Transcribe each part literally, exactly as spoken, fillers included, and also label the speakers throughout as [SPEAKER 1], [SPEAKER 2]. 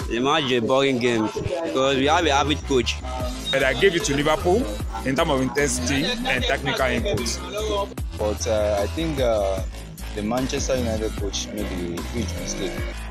[SPEAKER 1] The match is a boring game because we have an average coach.
[SPEAKER 2] And I gave it to Liverpool in terms of intensity and technical input.
[SPEAKER 3] But uh, I think uh, the Manchester United coach made a huge mistake.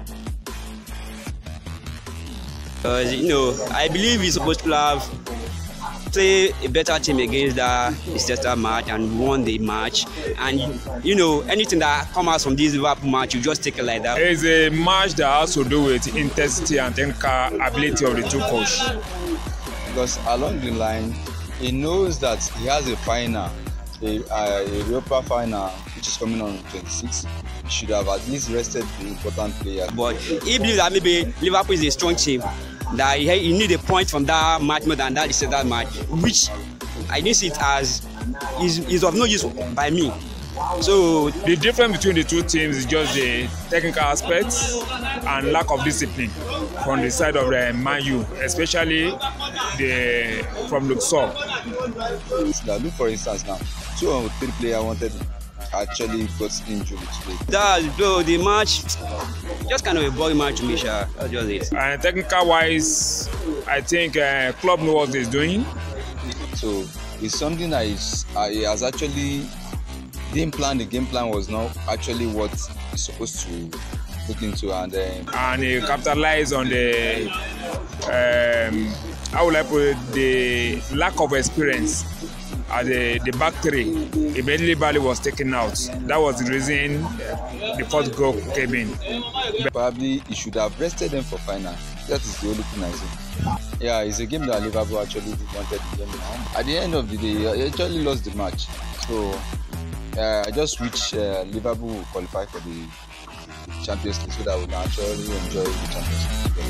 [SPEAKER 1] Because, you know, I believe he's supposed to have play a better team against that Leicester match and won the match. And, you know, anything that comes out from this Liverpool match, you just take it like that.
[SPEAKER 2] It's a match that has to do with intensity and technical ability of the two coaches.
[SPEAKER 3] Because along the line, he knows that he has a final, a, a, a Europa final, which is coming on twenty-sixth. He should have at least rested the important players.
[SPEAKER 1] But he believes that maybe Liverpool is a strong team, that he, he need a point from that match more than that Leicester match, which I didn't see it as is, is of no use by me. So
[SPEAKER 2] the difference between the two teams is just the technical aspects and lack of discipline from the side of the Man U, especially the from Luxor.
[SPEAKER 3] Now, look for instance now, two or three players wanted actually got injured today.
[SPEAKER 1] That's bro, the match just kind of a boring match to me, sure. That's just it.
[SPEAKER 2] And technical wise, I think uh, club knows what he's doing.
[SPEAKER 3] So it's something that is uh, he has actually game plan. The game plan was not actually what he's supposed to look into, and then
[SPEAKER 2] and he capitalized on the um, how will I put it, the lack of experience at the, the back three. Immediately Bali was taken out. That was the reason the first goal came in.
[SPEAKER 3] Probably he should have rested them for final. That is the only thing I see. Yeah, it's a game that Liverpool actually wanted the game. At the end of the day, he actually lost the match. So uh, I just wish uh, Liverpool will qualify for the Champions League so that we can actually enjoy the Champions League.